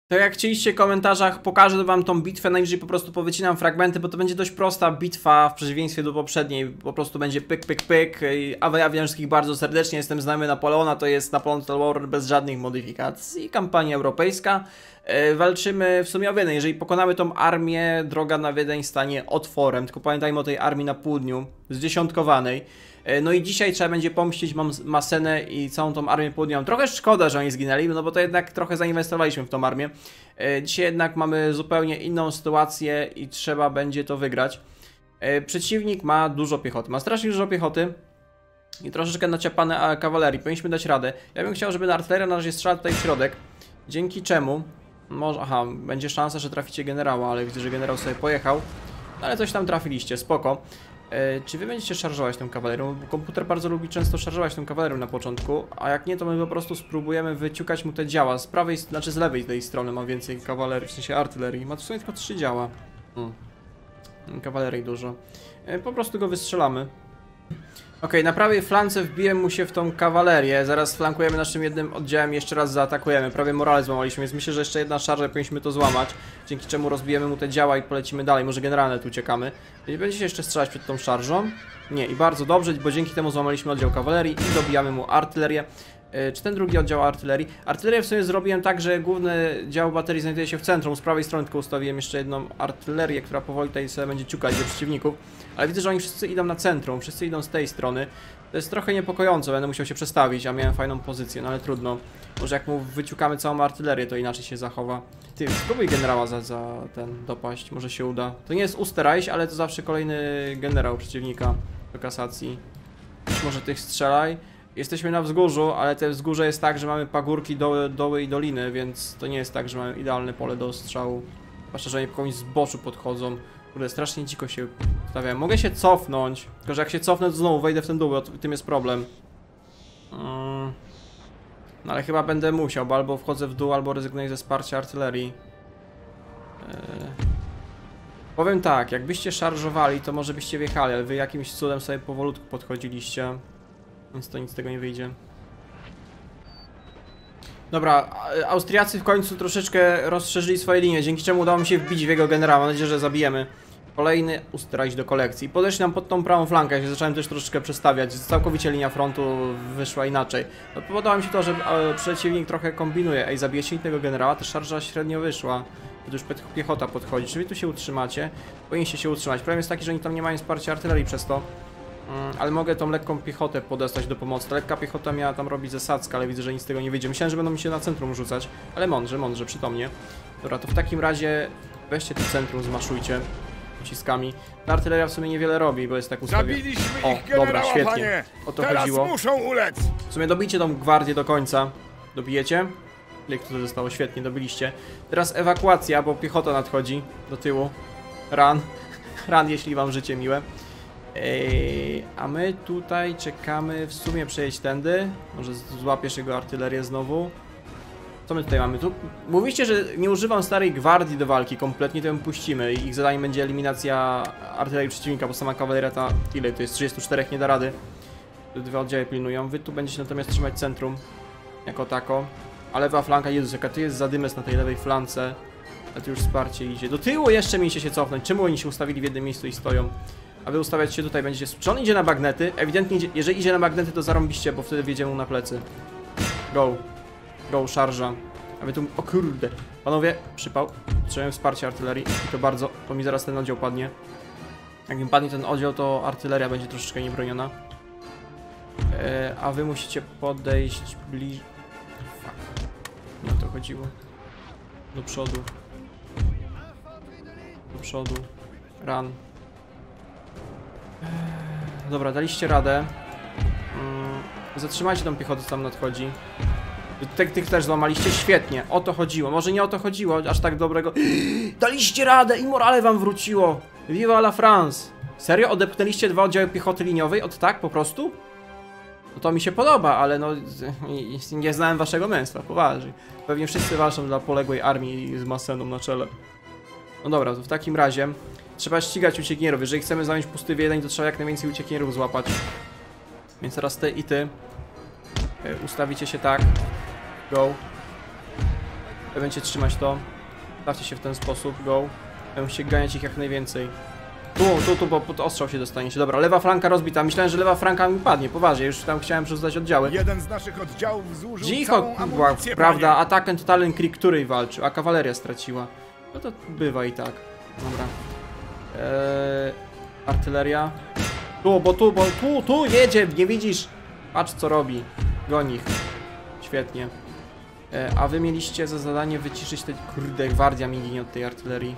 To jak chcieliście w komentarzach, pokażę wam tą bitwę, najwyżej po prostu powycinam fragmenty, bo to będzie dość prosta bitwa w przeciwieństwie do poprzedniej. Po prostu będzie pyk, pyk, pyk. A ja witam wszystkich bardzo serdecznie, jestem znajomy Napoleona, to jest Napoleon Total War bez żadnych modyfikacji. Kampania europejska. Walczymy w sumie o Wiedeń. Jeżeli pokonamy tą armię, droga na Wiedeń stanie otworem. Tylko pamiętajmy o tej armii na południu, zdziesiątkowanej. No i dzisiaj trzeba będzie pomścić Massenę i całą tą armię południową. Trochę szkoda, że oni zginęli, no bo to jednak trochę zainwestowaliśmy w tą armię. Dzisiaj jednak mamy zupełnie inną sytuację i trzeba będzie to wygrać. Przeciwnik ma dużo piechoty, ma strasznie dużo piechoty i troszeczkę naciapane kawalerii. Powinniśmy dać radę. Ja bym chciał, żeby artyleria na razie strzelała tutaj w środek, dzięki czemu może, będzie szansa, że traficie generała, ale widzę, że generał sobie pojechał. No, ale coś tam trafiliście, spoko. Czy wy będziecie szarżować tą kawalerią? Bo komputer bardzo lubi często szarżować tą kawalerią na początku, a jak nie, to my po prostu spróbujemy wyciukać mu te działa. Z prawej, znaczy z lewej tej strony ma więcej kawalerii, w sensie artylerii. Ma w sumie tylko 3 działa. Kawalerii dużo. Po prostu go wystrzelamy. Okej, na prawej flance wbiłem mu się w tą kawalerię. Zaraz flankujemy naszym jednym oddziałem i jeszcze raz zaatakujemy. Prawie morale złamaliśmy, więc myślę, że jeszcze jedna szarża powinniśmy to złamać. Dzięki czemu rozbijemy mu te działa i polecimy dalej. Może generalnie tu uciekamy. Nie będziecie jeszcze strzelać przed tą szarżą? Nie, i bardzo dobrze, bo dzięki temu złamaliśmy oddział kawalerii i dobijamy mu artylerię. Czy ten drugi oddział artylerii? Artylerię w sumie zrobiłem tak, że główny dział baterii znajduje się w centrum. Z prawej strony tylko ustawiłem jeszcze jedną artylerię, która powoli tutaj sobie będzie ciukać do przeciwników. Ale widzę, że oni wszyscy idą na centrum, wszyscy idą z tej strony. To jest trochę niepokojące, będę musiał się przestawić, a miałem fajną pozycję, no ale trudno. Może jak mu wyciukamy całą artylerię, to inaczej się zachowa. Ty, spróbuj generała za ten dopaść, może się uda. To nie jest Usterreich, ale to zawsze kolejny generał przeciwnika do kasacji. Może tych strzelaj. Jesteśmy na wzgórzu, ale te wzgórze jest tak, że mamy pagórki, doły i doliny, więc to nie jest tak, że mamy idealne pole do strzału. Zwłaszcza, że oni po komuś zboczu podchodzą. Kurde, strasznie dziko się stawiają. Mogę się cofnąć, tylko że jak się cofnę, to znowu wejdę w ten dół, bo tym jest problem. No ale chyba będę musiał, bo albo wchodzę w dół, albo rezygnuję ze wsparcia artylerii. Powiem tak, jakbyście szarżowali, to może byście wjechali, ale wy jakimś cudem sobie powolutku podchodziliście. Więc to nic z tego nie wyjdzie. Dobra, Austriacy w końcu troszeczkę rozszerzyli swoje linie, dzięki czemu udało mi się wbić w jego generała. Mam nadzieję, że zabijemy. Kolejny Usterreich do kolekcji. Podeszli nam pod tą prawą flankę, się zacząłem też troszeczkę przestawiać. Całkowicie linia frontu wyszła inaczej. No, podoba mi się to, że przeciwnik trochę kombinuje. Ej, zabijecie tego generała, ta szarża średnio wyszła. Tu już piechota podchodzi. Czy wy tu się utrzymacie? Powinniście się utrzymać. Problem jest taki, że oni tam nie mają wsparcia artylerii przez to. Ale mogę tą lekką piechotę podestać do pomocy. Ta lekka piechota miała tam robić zasadzkę, ale widzę, że nic z tego nie wyjdzie. Myślałem, że będą mi się na centrum rzucać, ale mądrze, przytomnie. Dobra, to w takim razie weźcie to centrum, zmaszujcie pociskami. Ta artyleria w sumie niewiele robi, bo jest tak ustawiona. O, dobra, świetnie. O to chodziło. Muszą ulec. W sumie dobijcie tą gwardię do końca. Dobijecie? Jak to zostało? Świetnie, dobiliście. Teraz ewakuacja, bo piechota nadchodzi do tyłu. Run, jeśli wam życie miłe. A my tutaj czekamy, w sumie przejeść tędy. Może złapiesz jego artylerię znowu. Co my tutaj mamy? Tu mówiście, że nie używam starej gwardii do walki kompletnie, to ją puścimy. Ich zadaniem będzie eliminacja artylerii przeciwnika, bo sama kawaleria ta, ile to jest? 34, nie da rady. Dwa oddziały pilnują. Wy tu będziecie natomiast trzymać centrum jako tako. A lewa flanka, Jezus, jaka tu jest zadymes na tej lewej flance. A tu już wsparcie idzie. Do tyłu jeszcze mieliście się cofnąć. Czemu oni się ustawili w jednym miejscu i stoją? A wy ustawiać się tutaj będziecie... Czy on idzie na bagnety? Ewidentnie idzie... Jeżeli idzie na bagnety, to zarąbiście, bo wtedy wjedziemy mu na plecy. Go, szarża. A wy tu... O kurde. Panowie, przypał. Potrzebujemy wsparcia artylerii. I to bardzo... Bo mi zaraz ten oddział padnie. Jak mi padnie ten oddział, to artyleria będzie troszeczkę niebroniona. A wy musicie podejść bliżej... Fuck. Nie o to chodziło. Do przodu. Run. Dobra, daliście radę. Zatrzymajcie tą piechotę, co tam nadchodzi. Tych też złamaliście, świetnie. O to chodziło, może nie o to chodziło, aż tak dobrego. Daliście radę i morale wam wróciło. Viva la France. Serio? Odepchnęliście 2 oddziały piechoty liniowej? Od tak po prostu? No to mi się podoba, ale no... Nie znałem waszego męstwa, poważnie. Pewnie wszyscy walczą dla poległej armii z Masseną na czele. No dobra, to w takim razie trzeba ścigać uciekinierów. Jeżeli chcemy zająć pusty Wiedeń, to trzeba jak najwięcej uciekinierów złapać. Więc teraz ty i ty ustawicie się tak. Go. Będziecie trzymać to. Stawcie się w ten sposób, go. Musicie ganiać ich jak najwięcej. Tu, bo pod ostrzał się dostaniecie. Dobra, lewa flanka rozbita. Myślałem, że lewa flanka mi padnie, poważnie. Już tam chciałem przesuwać oddziały. Jeden z naszych oddziałów zużył Cicho, całą amunicję, prawda, panie. Attack and Total Creek, której walczył, a kawaleria straciła. No to bywa i tak. Dobra. Artyleria. Tu jedzie, nie widzisz? Patrz co robi. Goni ich. Świetnie. A wy mieliście za zadanie wyciszyć te... Kurde, gwardia mi ginie od tej artylerii.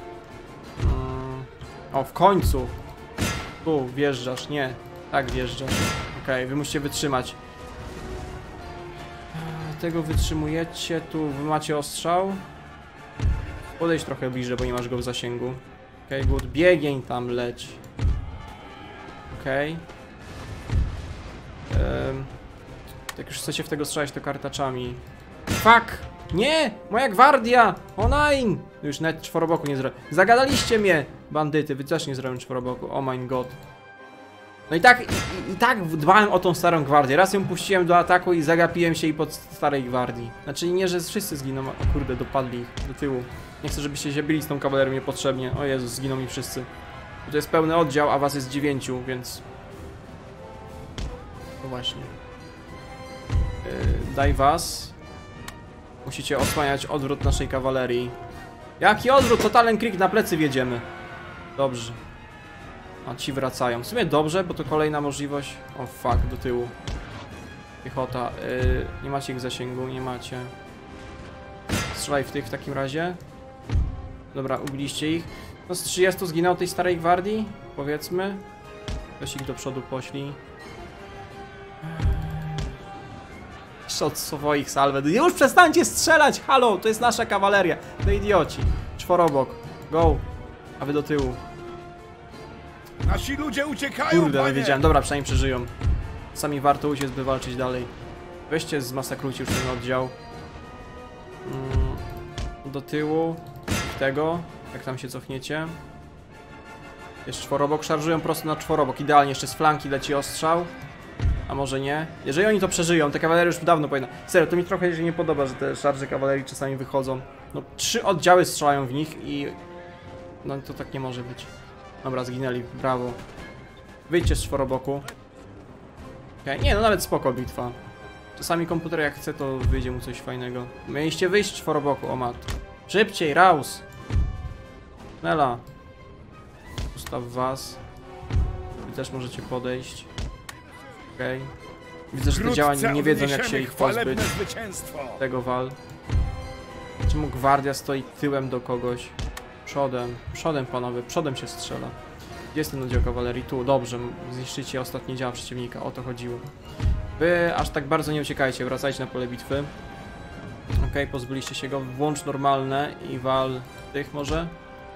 O, w końcu. Tu, wjeżdżasz, nie. Tak wjeżdżasz. Okej, wy musicie wytrzymać. Tego wytrzymujecie, tu wy macie ostrzał. Podejdź trochę bliżej, bo nie masz go w zasięgu. Okej, good. Biegień tam leć. Okej. Jak już chcecie w tego strzelać, to kartaczami. Fuck! Nie! Moja gwardia! O nein! Już nawet czworoboku nie zrobię. Zagadaliście mnie, bandyty. Wy też nie zrobią czworoboku. Oh my god. No i tak dbałem o tą starą gwardię. Raz ją puściłem do ataku i zagapiłem się i pod starej gwardii. Znaczy nie, że wszyscy zginą. O kurde, dopadli ich do tyłu. Nie chcę, żebyście się bili z tą kawalerią niepotrzebnie. O Jezus, zginą mi wszyscy. Bo to jest pełny oddział, a was jest 9, więc... No właśnie. Daj was. Musicie osłaniać odwrót naszej kawalerii. Jaki odwrót? Total Creek, na plecy wjedziemy. Dobrze. A ci wracają. W sumie dobrze, bo to kolejna możliwość. O fuck, do tyłu. Piechota. Nie macie ich w zasięgu, nie macie. Strzelaj w tych w takim razie. Dobra, ubiliście ich. No z 30 zginęło tej starej gwardii, powiedzmy. Weź ich do przodu poślij. Od swoich salwet. Już przestańcie strzelać! Halo, to jest nasza kawaleria. To idioci. Czworobok. Go. A wy do tyłu. Nasi ludzie uciekają, Kurde, panie. nie wiedziałem. Dobra, przynajmniej przeżyją. Sami warto uciec, by walczyć dalej. Weźcie, zmasakrujcie już ten oddział. Do tyłu. Tego. Jak tam się cofniecie. Jest czworobok. Szarżują prosto na czworobok. Idealnie. Jeszcze z flanki leci ostrzał. A może nie? Jeżeli oni to przeżyją, te kawalerie już dawno powinna. Serio, to mi trochę się nie podoba, że te szarże kawalerii czasami wychodzą. No, 3 oddziały strzelają w nich i... No to tak nie może być. Dobra, zginęli, brawo. Wyjdźcie z czworoboku. Okay. Nie, no nawet spoko bitwa. Czasami komputer jak chce, to wyjdzie mu coś fajnego. Mieliście wyjść z czworoboku, o mat. Szybciej, raus! Nela. Ustaw was. Wy też możecie podejść. Okej. Widzę, że te działań nie wiedzą, jak się ich pozbyć. Tego wal. Czemu gwardia stoi tyłem do kogoś? Przodem. Przodem, panowie. Przodem się strzela. Gdzie jest ten oddział kawalerii? Tu. Dobrze. Zniszczycie ostatnie działa przeciwnika. O to chodziło. Wy aż tak bardzo nie uciekajcie. Wracajcie na pole bitwy. Okej, pozbyliście się go. Włącz normalne i wal tych może.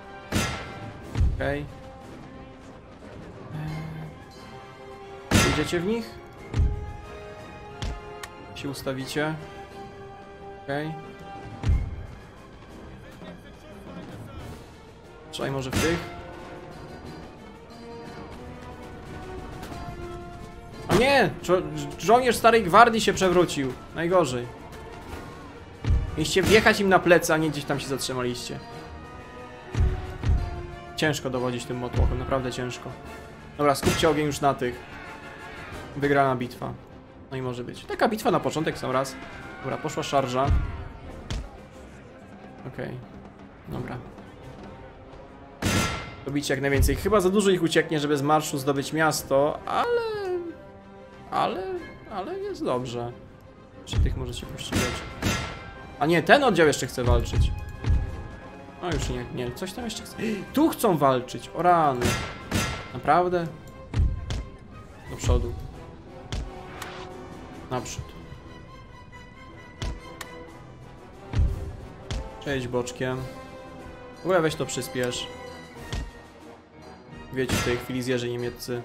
Okej. Idziecie w nich? Się ustawicie. Okej. Trzymaj może w tych. O nie! Żołnierz starej gwardii się przewrócił. Najgorzej. Mieliście wjechać im na plecy, a nie gdzieś tam się zatrzymaliście. Ciężko dowodzić tym motłochem, naprawdę ciężko. Dobra, skupcie ogień już na tych. Wygrana bitwa. No i może być. Taka bitwa na początek sam raz. Dobra, poszła szarża. Okej. Dobra. Robicie jak najwięcej. Chyba za dużo ich ucieknie, żeby z marszu zdobyć miasto, ale jest dobrze. Czy tych możecie pościgać? A nie, ten oddział jeszcze chce walczyć. No już nie, coś tam jeszcze chce. Tu chcą walczyć, o rany. Naprawdę? Do przodu. Naprzód. Przejdź boczkiem. W ogóle weź to przyspiesz. Wiecie, w tej chwili zjeżdżę niemieccy.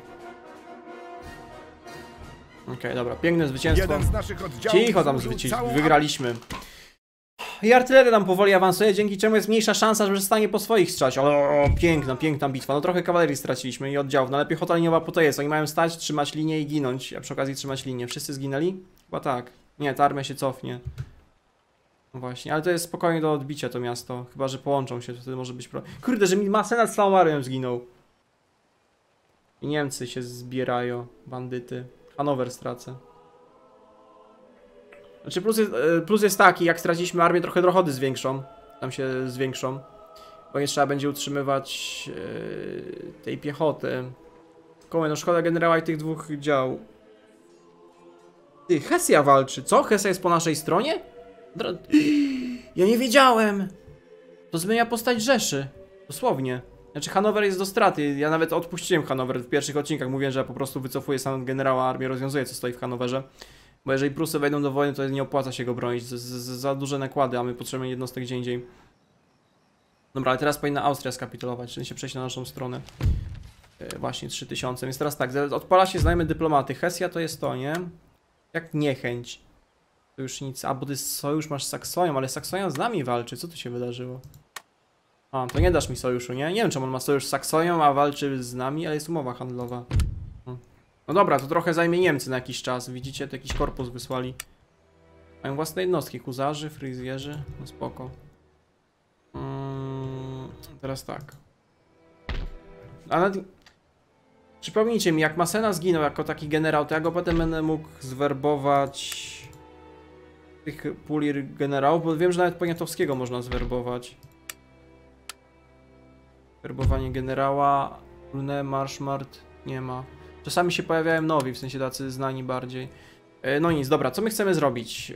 Okej, dobra, piękne zwycięstwo. Jeden z naszych oddziałów Cicho tam całą... wygraliśmy. I artyleria nam powoli awansuje, dzięki czemu jest mniejsza szansa, że przestanie po swoich strzelać. O, piękna bitwa. No trochę kawalerii straciliśmy i oddziałów, no ale piechota liniowa po to jest. Oni mają stać, trzymać linię i ginąć, a przy okazji trzymać linię. Wszyscy zginęli? Chyba tak. Nie, ta armia się cofnie. No właśnie, ale to jest spokojnie do odbicia to miasto. Chyba, że połączą się, to wtedy może być problem. Kurde, że mi Senat z całą armią zginął. I Niemcy się zbierają, bandyty. Hanower stracę. Znaczy plus jest taki, jak straciliśmy armię, trochę dochody zwiększą. Tam się zwiększą. Bo nie trzeba będzie utrzymywać tej piechoty. Koło, no szkoda generała i tych dwóch dział. Ty, Hesja walczy, co? Hesja jest po naszej stronie? Ja nie wiedziałem! To zmienia postać Rzeszy. Dosłownie. Znaczy Hanower jest do straty. Ja nawet odpuściłem Hanower w pierwszych odcinkach. Mówiłem, że ja po prostu wycofuję sam generała, armię rozwiązuję, co stoi w Hanowerze. Bo jeżeli Prusy wejdą do wojny, to nie opłaca się go bronić. Za duże nakłady, a my potrzebujemy jednostek gdzie indziej. Dobra, ale teraz powinna Austria skapitulować, czyli się przejść na naszą stronę. Właśnie 3000. Więc teraz tak, odpala się znajmy dyplomaty. Hesja to jest to, nie? Jak niechęć. To już nic. A, bo ty sojusz masz z Saksonią, ale Saksonia z nami walczy. Co tu się wydarzyło? A, to nie dasz mi sojuszu, nie? Nie wiem, czemu on ma sojusz z Saksonią, a walczy z nami, ale jest umowa handlowa. No dobra, to trochę zajmie Niemcy na jakiś czas. Widzicie, to jakiś korpus wysłali. Mają własne jednostki. Huzarzy, fryzjerzy. No spoko. Teraz tak. Ale przypomnijcie mi, jak Massena zginął jako taki generał, to ja go potem będę mógł zwerbować tych puli generałów, bo wiem, że nawet Poniatowskiego można zwerbować. Werbowanie generała, Brune, Marszmart, nie ma. Czasami się pojawiają nowi, w sensie tacy znani bardziej. No nic, dobra, co my chcemy zrobić?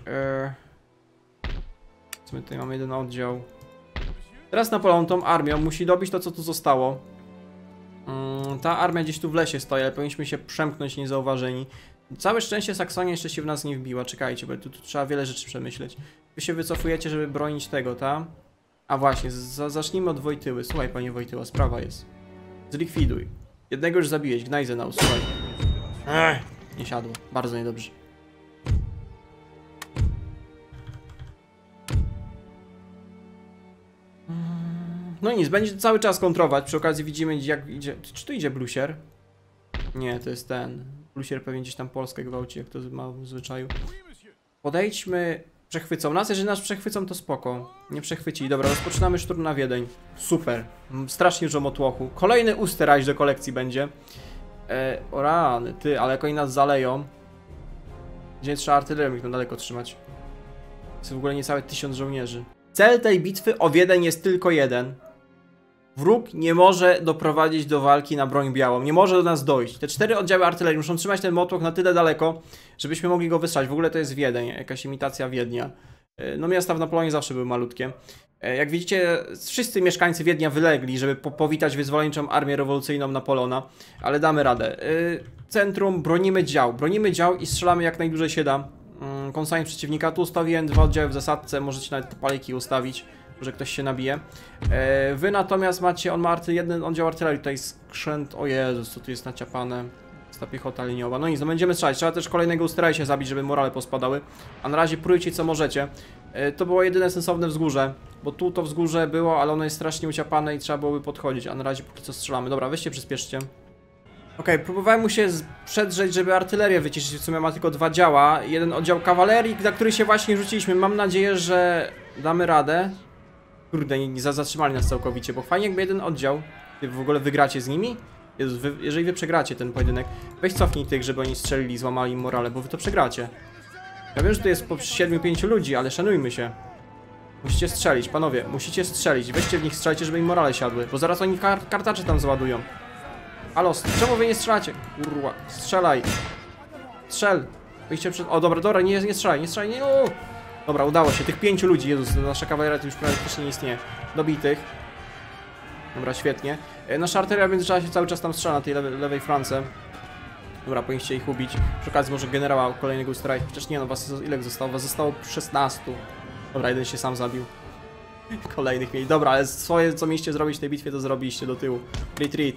Co my tutaj mamy jeden oddział. Teraz Napoleon tą armią musi dobić to, co tu zostało. Ta armia gdzieś tu w lesie stoi, ale powinniśmy się przemknąć niezauważeni. Całe szczęście Saksonia jeszcze się w nas nie wbiła. Czekajcie, bo tu trzeba wiele rzeczy przemyśleć. Wy się wycofujecie, żeby bronić tego, ta? A właśnie, zacznijmy od Wojtyły. Słuchaj, panie Wojtyła, sprawa jest. Zlikwiduj. Jednego już zabiłeś, Gneisenau, słuchaj. Nie siadło. Bardzo niedobrze. No nic, będzie cały czas kontrować. Przy okazji widzimy, jak idzie. Czy tu idzie Blusier? Nie, to jest ten. Blusier pewnie gdzieś tam Polskę gwałci, jak to ma w zwyczaju. Podejdźmy. Przechwycą nas, jeżeli nas przechwycą, to spoko. Nie przechwycili. Dobra, rozpoczynamy szturm na Wiedeń. Super. Strasznie dużo motłochu. Kolejny Usterreich do kolekcji będzie. O rany, ty, ale jak oni nas zaleją. Gdzie trzeba artylerią ich tam daleko trzymać. To jest w ogóle niecałe 1000 żołnierzy. Cel tej bitwy o Wiedeń jest tylko jeden. Wróg nie może doprowadzić do walki na broń białą. Nie może do nas dojść. Te 4 oddziały artylerii muszą trzymać ten motłoch na tyle daleko, żebyśmy mogli go wystrzać. W ogóle to jest Wiedeń, jakaś imitacja Wiednia. No miasta w Napoleonie zawsze były malutkie. Jak widzicie, wszyscy mieszkańcy Wiednia wylegli, żeby powitać wyzwoleńczą armię rewolucyjną Napoleona. Ale damy radę. Centrum, bronimy dział i strzelamy jak najdłużej się da. Kąsanie przeciwnika. Tu ustawiłem 2 oddziały w zasadce, możecie nawet paliki ustawić, że ktoś się nabije. Wy natomiast macie, on ma jeden oddział artylerii, tutaj skrzęt, o Jezus, co tu jest naciapane. Ta piechota liniowa. No nic, no będziemy strzelać. Trzeba też kolejnego Usterreicha zabić, żeby morale pospadały. A na razie prójcie co możecie. To było jedyne sensowne wzgórze, bo tu to wzgórze było, ale ono jest strasznie uciapane i trzeba byłoby podchodzić. A na razie póki co strzelamy. Dobra, weźcie, przyspieszcie. Okej, próbowałem mu się przedrzeć, żeby artylerię wyciszyć. W sumie ma tylko 2 działa. Jeden oddział kawalerii, na który się właśnie rzuciliśmy. Mam nadzieję, że damy radę. Kurde, nie zatrzymali nas całkowicie, bo fajnie jakby jeden oddział. Wy w ogóle wygracie z nimi? Jezus, jeżeli wy przegracie ten pojedynek, weź cofnij tych, żeby oni strzelili, złamali im morale, bo wy to przegracie. Ja wiem, że tu jest po 7-5 ludzi, ale szanujmy się. Musicie strzelić, panowie, musicie strzelić. Weźcie w nich, strzelcie, żeby im morale siadły, bo zaraz oni kartacze tam załadują. Halo, czemu wy nie strzelacie? Kurwa, strzelaj. Strzel. Wyjście przed... O, dobra, nie strzelaj, nie. Dobra, udało się, tych 5 ludzi, Jezus, nasza kawaleria to już praktycznie nie istnieje. Dobitych. Dobra, świetnie. Nasza artyleria w międzyczasie cały czas tam strzela na tej lewej flance. Dobra, powinniście ich ubić. Przy okazji może generała kolejnego Usterreicha. Przecież nie no, was ile zostało? Was zostało 16. Dobra, jeden się sam zabił. Kolejnych mieli. Dobra, ale swoje, co mieliście zrobić w tej bitwie, to zrobiliście do tyłu. Retreat.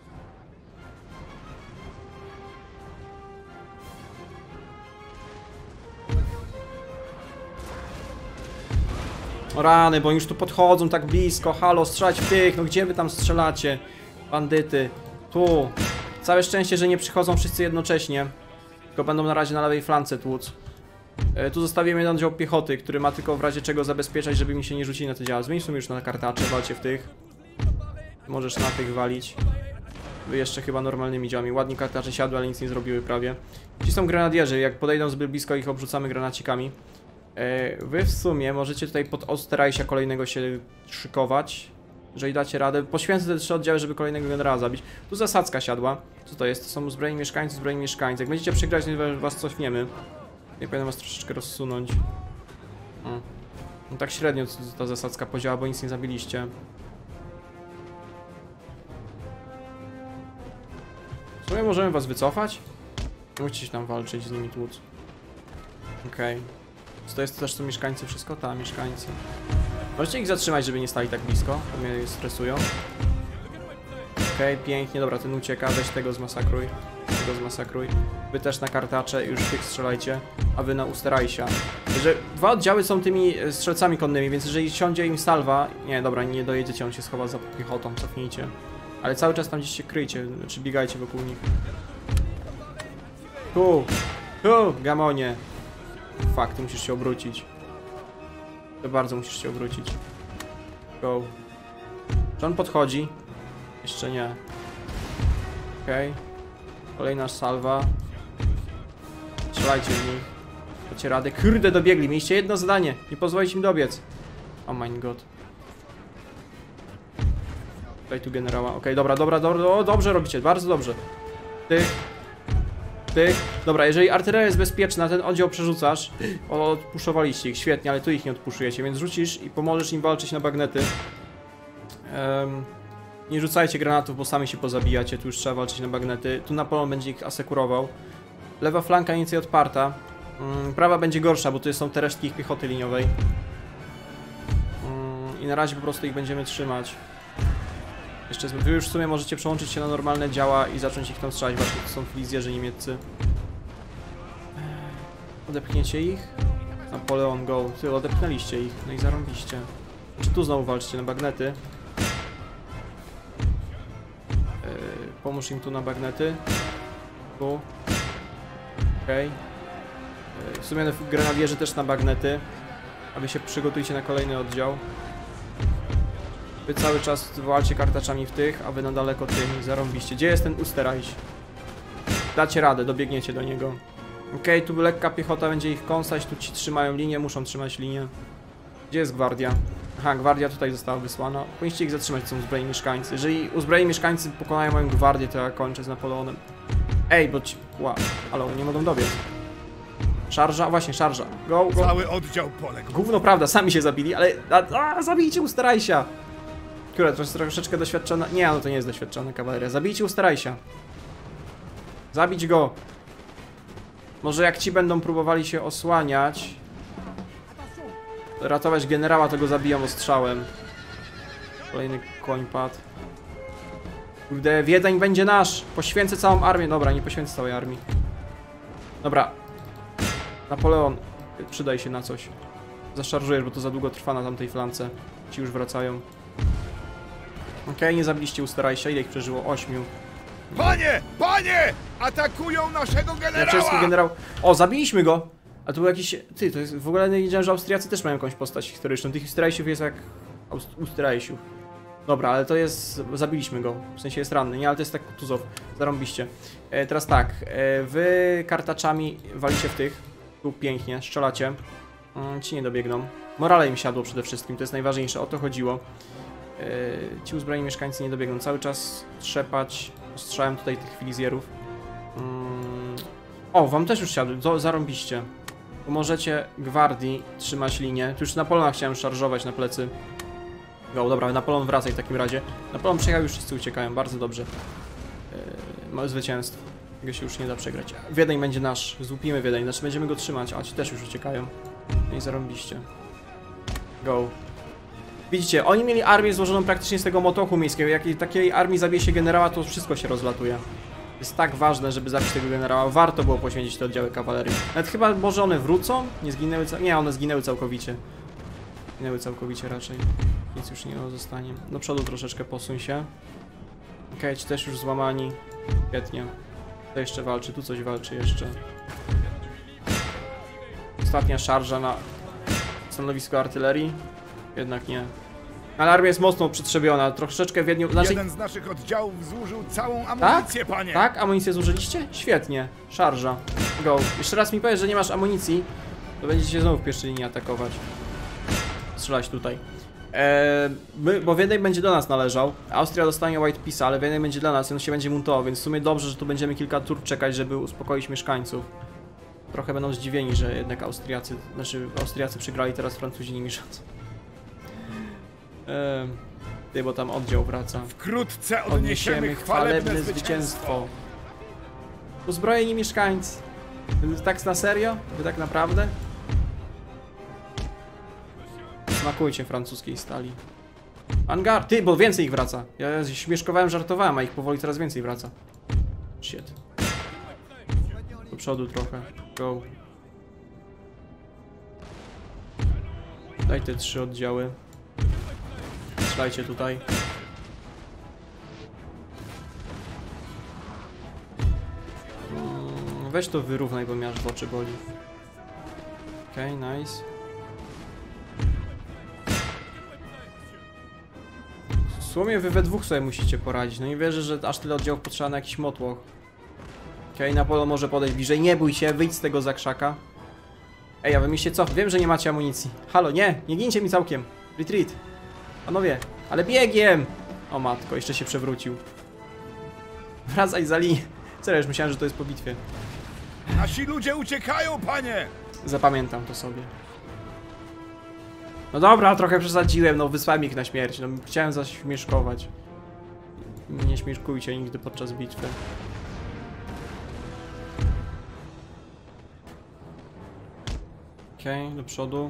O rany, bo już tu podchodzą tak blisko. Halo, strzelać w tych, no gdzie wy tam strzelacie? Bandyty. Tu. Całe szczęście, że nie przychodzą wszyscy jednocześnie. Tylko będą na razie na lewej flance tłuc. Tu zostawiłem jeden oddział piechoty, który ma tylko w razie czego zabezpieczać, żeby mi się nie rzucili na te działa. Zmień sobie już na kartacze, walcie w tych. Możesz na tych walić. Wy jeszcze chyba normalnymi działami. Ładnie kartacze siadły, ale nic nie zrobiły prawie. Ci są grenadierzy, jak podejdą zbyt blisko, ich obrzucamy granacikami. Wy w sumie możecie tutaj pod Osterreicha kolejnego się szykować. Jeżeli dacie radę. Poświęcę te 3 oddziały, żeby kolejnego generała zabić. Tu zasadzka siadła. Co to jest? To są uzbrojeni mieszkańcy. Jak będziecie przegrać, to was cofniemy. Nie powinien was troszeczkę rozsunąć. No tak średnio ta zasadzka podziała, bo nic nie zabiliście. W sumie możemy was wycofać? Nie musicie tam walczyć, z nimi tłuc. Okej. To jest też tu mieszkańcy, wszystko? Ta, mieszkańcy. Możecie ich zatrzymać, żeby nie stali tak blisko, bo mnie stresują. Okej, pięknie, dobra, ten ucieka, weź tego zmasakruj. Wy też na kartacze, już tych strzelajcie, a wy na Osterreicha. Że 2 oddziały są tymi strzelcami konnymi, więc jeżeli siądzie im salwa... Nie, dobra, nie dojedziecie, on się schowa za piechotą, cofnijcie. Ale cały czas tam gdzieś się kryjcie, czy biegajcie wokół nich. Gamonie. Fuck, ty musisz się obrócić. To bardzo musisz się obrócić. Go. Czy on podchodzi? Jeszcze nie. Okej. Kolejna salwa. Strzelajcie w nich. Dacie radę. Kurde, dobiegli. Mieliście jedno zadanie. Nie pozwolić im dobiec. Oh my god. Daj tu generała. Okej, dobra. O, dobrze robicie. Bardzo dobrze. Ty. Dobra, jeżeli artyleria jest bezpieczna, ten oddział przerzucasz. Odpuszowaliście ich, świetnie, ale tu ich nie odpuszujecie, więc rzucisz i pomożesz im walczyć na bagnety. Nie rzucajcie granatów, bo sami się pozabijacie, tu już trzeba walczyć na bagnety. Tu Napoleon będzie ich asekurował. Lewa flanka nic nie odparta. Prawa będzie gorsza, bo tu są te resztki ich piechoty liniowej. I na razie po prostu ich będziemy trzymać. Jeszcze wy już w sumie możecie przełączyć się na normalne działa i zacząć ich tam strzelać. Właśnie to są filizjerzy niemieccy. Odepchniecie ich? Napoleon, go. Ty, odepchnęliście ich. No i zarąbiście. Czy tu znowu walczycie na bagnety? Pomóż im tu na bagnety. Tu. Okej. W sumie grenadierzy też na bagnety. A wy się przygotujcie na kolejny oddział. Wy cały czas walcie kartaczami w tych, a wy na daleko tymi. Zarąbiście. Gdzie jest ten Osterreich? Dacie radę, dobiegniecie do niego. Okej, tu lekka piechota będzie ich kąsać, tu ci trzymają linię, muszą trzymać linię. Gdzie jest gwardia? Aha, gwardia tutaj została wysłana. Powinniście ich zatrzymać, to są uzbrojeni mieszkańcy. Jeżeli uzbrojeni mieszkańcy pokonają moją gwardię, to ja kończę z Napoleonem. Ej, bo ci... Wow, ale oni nie mogą dobiec. Szarża, właśnie szarża. Go. Cały oddział poległ. Gówno prawda, sami się zabili, ale... zabijcie Osterreicha! Które to jest troszeczkę doświadczona... Nie, no to nie jest doświadczona kawaleria. Zabijcie Osterreicha. Zabić go. Może jak ci będą próbowali się osłaniać, ratować generała, to go zabiją ostrzałem. Kolejny koń padł. Kurde, Wiedeń będzie nasz! Poświęcę całą armię. Dobra, nie poświęcę całej armii. Dobra. Napoleon, przydaj się na coś. Zaszarżujesz, bo to za długo trwa na tamtej flance. Ci już wracają. Okej, nie zabiliście Osterreicha. Ile ich przeżyło? 8. Panie! Atakują naszego generała! Czeski generał. O, zabiliśmy go! A to był jakiś... Ty, to jest... W ogóle nie wiedziałem, że Austriacy też mają jakąś postać historyczną. Tych Osterreichów jest jak... Osterreichów. Dobra, ale to jest... Zabiliśmy go. W sensie jest ranny, nie? Ale to jest tak Kutuzow. Zarąbiście. Teraz tak. Wy kartaczami walicie w tych. Tu pięknie. Strzelacie. Ci nie dobiegną. Morale im siadło przede wszystkim. To jest najważniejsze. O to chodziło. Ci uzbrojeni mieszkańcy nie dobiegną. Cały czas trzepać. Strzałem tutaj tych filizjerów. O, wam też już siadły. Zarąbiście. Możecie gwardii trzymać linię. Tu już Napoleona chciałem szarżować na plecy. Go, dobra, Napoleon wracaj w takim razie. Napoleon przejechał, już wszyscy uciekają. Bardzo dobrze. Małe zwycięstwo. Tego się już nie da przegrać. Wiedeń będzie nasz. Złupimy Wiedeń. Znaczy będziemy go trzymać. A ci też już uciekają. No i zarąbiście. Go. Widzicie, oni mieli armię złożoną praktycznie z tego motochu miejskiego. Jak takiej armii zabije się generała, to wszystko się rozlatuje. Jest tak ważne, żeby zabić tego generała. Warto było poświęcić te oddziały kawalerii. Nawet chyba może one wrócą? Nie zginęły Nie, one zginęły całkowicie. Zginęły całkowicie raczej. Nic już nie zostanie. Do przodu troszeczkę posuń się. Okej, ci też już złamani. Świetnie. To jeszcze walczy, tu coś walczy jeszcze. ostatnia szarża na stanowisko artylerii. Jednak nie. Ale armia jest mocno przetrzebiona, troszeczkę Wiedniu... Znaczy... Jeden z naszych oddziałów zużył całą amunicję, panie! Tak? Amunicję zużyliście? Świetnie. Szarża. Go. Jeszcze raz mi powiesz, że nie masz amunicji, to będziecie się znowu w pierwszej linii atakować. Strzelać tutaj. Bo Wiedeń będzie do nas należał. Austria dostanie White Peace, ale Wiedeń będzie dla nas i on się będzie muntował, więc w sumie dobrze, że tu będziemy kilka tur czekać, żeby uspokoić mieszkańców. Trochę będą zdziwieni, że jednak Austriacy przegrali, teraz Francuzi nimi rządzą. Ty, bo tam oddział wraca. Wkrótce odniesiemy chwalebne zwycięstwo. Uzbrojeni mieszkańcy. Tak na serio? Wy tak naprawdę? Smakujcie francuskiej stali. Angar! Ty, bo więcej ich wraca. Ja śmieszkowałem, żartowałem, a ich powoli coraz więcej wraca. Shit. Do przodu trochę. Go. Daj te 3 oddziały. Strzelajcie tutaj. Weź to wyrównaj, bo mnie aż w oczy boli. Okej, nice. W sumie wy we dwóch sobie musicie poradzić. No nie wierzę, że aż tyle oddziałów potrzeba na jakiś motłoch. Okej, Napoleon może podejść bliżej. Nie bój się, wyjdź z tego zakrzaka. Ej, a wy mi się co? Wiem, że nie macie amunicji. Halo, nie gincie mi całkiem. Retreat. Panowie, ale biegiem! O matko, jeszcze się przewrócił. Wracaj za linię. Serio, już myślałem, że to jest po bitwie. Nasi ludzie uciekają, panie! Zapamiętam to sobie. No dobra, trochę przesadziłem, no wysłałem ich na śmierć. No chciałem zaśmieszkować. Nie śmieszkujcie nigdy podczas bitwy. Okej, do przodu.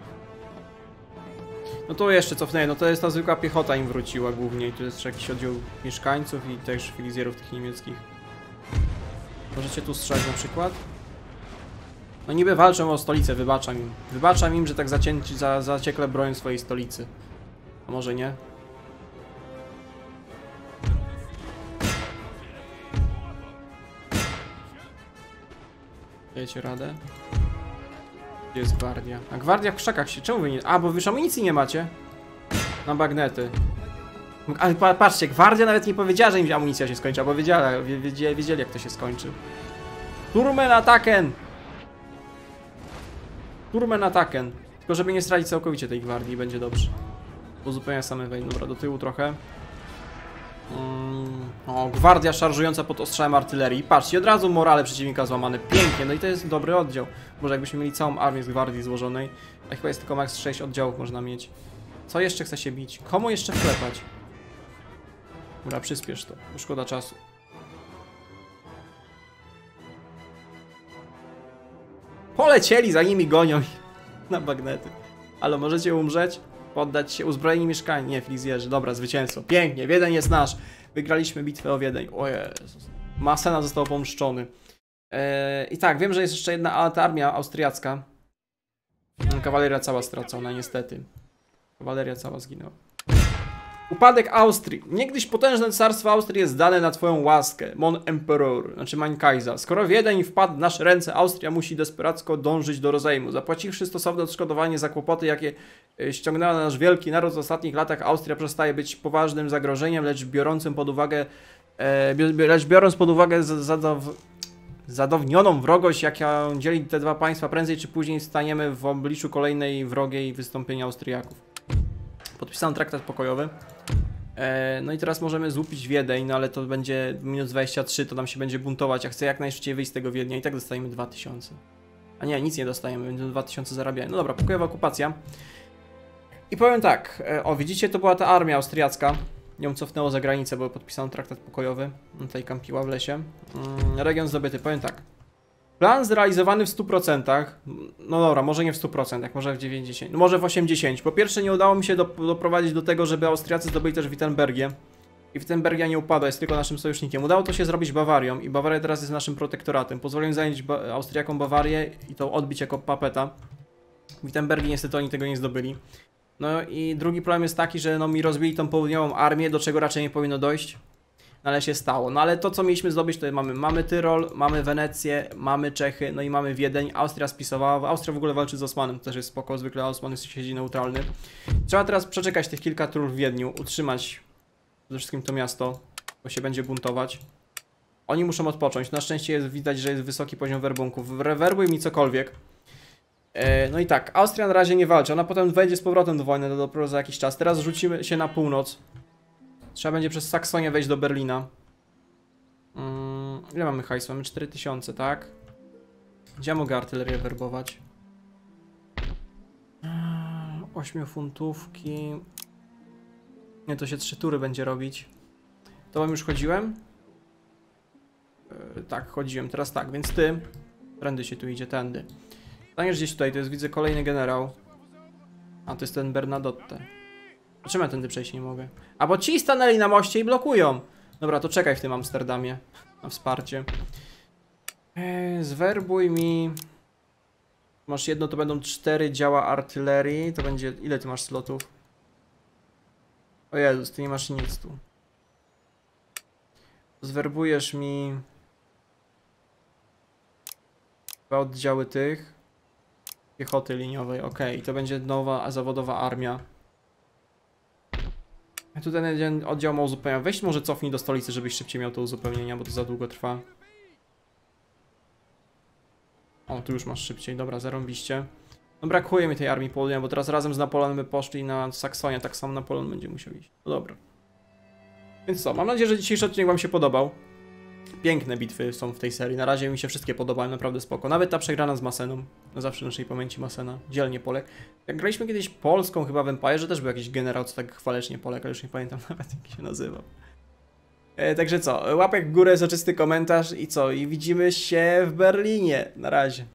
No to jeszcze cofnę, no to jest ta zwykła piechota im wróciła głównie i tu jest jakiś oddział mieszkańców i też filizjerów tych niemieckich. Możecie tu strzelać na przykład? No niby walczą o stolicę, wybaczam im. Wybaczam im, że tak zaciekle bronią swojej stolicy. A może nie? Dajecie radę? Gdzie jest gwardia? A gwardia w krzakach się... Czemu wy nie... A, bo wy już amunicji nie macie. Na bagnety. Ale patrzcie, gwardia nawet nie powiedziała, że im amunicja się skończy, bo wiedzieli jak to się skończy. Turmen ataken! Turmen ataken. Tylko żeby nie stracić całkowicie tej gwardii, będzie dobrze. Uzupełnia same wejdą. Dobra, do tyłu trochę. O, gwardia szarżująca pod ostrzałem artylerii. Patrzcie, od razu morale przeciwnika złamane. Pięknie, no i to jest dobry oddział. Może jakbyśmy mieli całą armię z gwardii złożonej. A chyba jest tylko max 6 oddziałów można mieć. Co jeszcze chce się bić? Komu jeszcze wklepać? Dobra, przyspiesz to, bo szkoda czasu. Polecieli, za nimi gonią na bagnety. Ale możecie umrzeć, poddać się, uzbrojeni mieszkańcy. Nie, filizjerzy, dobra, zwycięstwo. Pięknie, Wiedeń jest nasz. Wygraliśmy bitwę o Wiedeń. O Jezus. Massena został pomszczony. I tak, wiem, że jest jeszcze jedna armia austriacka. Kawaleria cała stracona, niestety. Kawaleria cała zginęła. Upadek Austrii. Niegdyś potężne cesarstwo Austrii jest dane na twoją łaskę, Mon Emperor, znaczy Mein Kaiser. Skoro Wiedeń wpadł w nasze ręce, Austria musi desperacko dążyć do rozejmu. Zapłaciwszy stosowne odszkodowanie za kłopoty, jakie ściągnęła na nasz wielki naród w ostatnich latach, Austria przestaje być poważnym zagrożeniem, lecz biorąc pod uwagę zadownioną wrogość, jaka dzieli te dwa państwa, prędzej czy później staniemy w obliczu kolejnej wrogiej wystąpienia Austriaków. Podpisano traktat pokojowy. No i teraz możemy złupić Wiedeń, no ale to będzie minus 23, to nam się będzie buntować. Ja chcę jak najszybciej wyjść z tego Wiednia i tak dostajemy 2000. A nie, nic nie dostajemy, będziemy 2000 zarabiać. No dobra, pokojowa okupacja. I powiem tak, o widzicie, to była ta armia austriacka. Ją cofnęło za granicę, bo podpisano traktat pokojowy. Tutaj kampiła w lesie. Region zdobyty, powiem tak. Plan zrealizowany w 100%, no dobra, może nie w 100%, może w 90%, no może w 80%. Po pierwsze nie udało mi się doprowadzić do tego, żeby Austriacy zdobyli też Wittenbergię. I Wittenbergia nie upadła, jest tylko naszym sojusznikiem. Udało to się zrobić Bawarią i Bawaria teraz jest naszym protektoratem. Pozwoliłem zająć Austriakom Bawarię i to odbić jako papeta. Wittenbergii niestety oni tego nie zdobyli. No i drugi problem jest taki, że no mi rozbili tą południową armię, do czego raczej nie powinno dojść. ale się stało. No ale to, co mieliśmy zdobyć, to mamy Tyrol, mamy Wenecję, mamy Czechy, no i mamy Wiedeń. Austria spisowała, Austria w ogóle walczy z Osmanem, to też jest spoko, zwykle Osman siedzi neutralny. Trzeba teraz przeczekać tych kilka tur w Wiedniu, utrzymać przede wszystkim to miasto, bo się będzie buntować. Oni muszą odpocząć, na szczęście widać, że jest wysoki poziom werbunków. Werbuj mi cokolwiek. No i tak, Austria na razie nie walczy, ona potem wejdzie z powrotem do wojny dopiero za jakiś czas. Teraz rzucimy się na północ. Trzeba będzie przez Saksonię wejść do Berlina. Ile mamy hajsu? Mamy 4000, tak? Gdzie ja mogę artylerię werbować? 8 funtówki. Nie, to się 3 tury będzie robić. To wam już chodziłem? Tak, chodziłem. Teraz tak, więc ty... Prędy się tu idzie, tędy. Staniesz gdzieś tutaj, to jest, widzę, kolejny generał. A, to jest ten Bernadotte. Dlaczego ja tędy przejść nie mogę? A, bo ci stanęli na moście i blokują. Dobra, to czekaj w tym Amsterdamie na wsparcie. Zwerbuj mi... Masz jedno, to będą 4 działa artylerii. To będzie... Ile ty masz slotów? O Jezus, ty nie masz nic tu. Zwerbujesz mi... 2 oddziały tych. Piechoty liniowej, okej. To będzie nowa zawodowa armia. Tutaj ten oddział ma uzupełnienia. Weź może cofnij do stolicy, żebyś szybciej miał to uzupełnienia, bo to za długo trwa. O, tu już masz szybciej, dobra, zarąbiście. No brakuje mi tej armii południa, bo teraz razem z Napoleonem by poszli na Saksonię, tak samo Napoleon będzie musiał iść. No dobra. Więc co, mam nadzieję, że dzisiejszy odcinek wam się podobał. Piękne bitwy są w tej serii, na razie mi się wszystkie podobają, naprawdę spoko. Nawet ta przegrana z Masseną, no zawsze w naszej pamięci Massena, dzielnie Polek. Jak graliśmy kiedyś Polską chyba w Empire, że też był jakiś generał, co tak chwalecznie Polek, ale już nie pamiętam nawet jak się nazywał. Także co, łapek w górę, soczysty komentarz i co, i widzimy się w Berlinie, na razie.